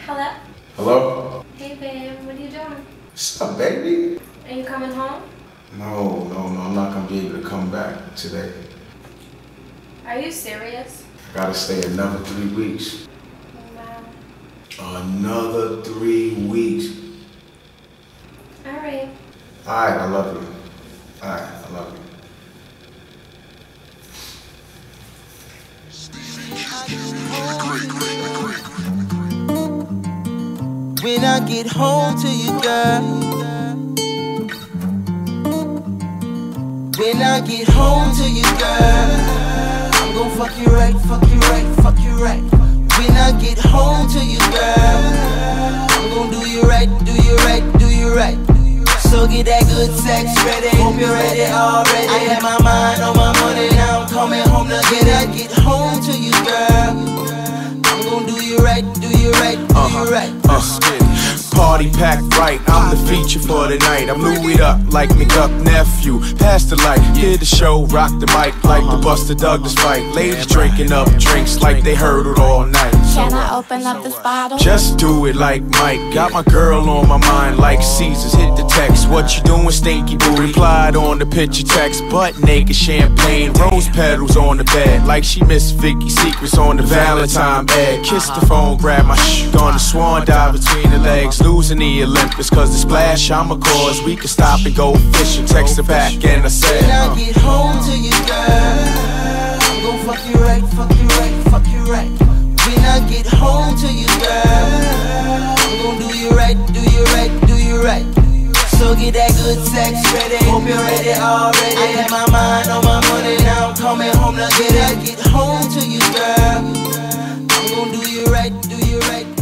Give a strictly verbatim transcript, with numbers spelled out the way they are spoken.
Hello? Hello? Hey babe, what are you doing? What's up, baby? Are you coming home? No, no, no, I'm not gonna be able to come back today. Are you serious? I gotta stay another three weeks. Wow. Another three weeks. Alright. Alright, I love you. Alright, I love you. When I get home to you, girl. When I get home to you, girl, I'm gon' fuck you right, fuck you right, fuck you right. When I get home to you, girl, I'm gon' do you right, do you right, do you right. So get that good sex ready. Hope you're ready already. I had my mind on my money, now I'm coming home to get it. I get home to you, girl. I'm gon' do you right, do you right, do uh-huh. you right. Uh, Party packed right, I'm the feature for the night. I'm Louis up like McDuck nephew. Pass the light, hear the show, rock the mic like the Buster Douglas fight. Ladies drinking up drinks like they hurdled all night. Can I open up this bottle? Just do it like Mike. Got my girl on my mind like Caesars. Hit the text, what you doing, stinky boo? Replied on the picture text, butt naked, champagne, rose petals on the bed like she missed Vicky's secrets on the Valentine egg. Kiss the phone, grab my shh, gonna swan dive between the legs. Losing the Olympus, cause the splash I'ma cause. We can stop and go fishing. Text her back and I said, when I get home to you, girl, I'm gon' fuck you right, fuck you right, fuck you right. When I get home to you, girl, I'm gon' do you right, do you right, do you right. So get that good sex ready. Hope you're ready already. I had my mind on my money, now I'm coming home to get it. I get home to you, girl, I'm gon' do you right, do you right.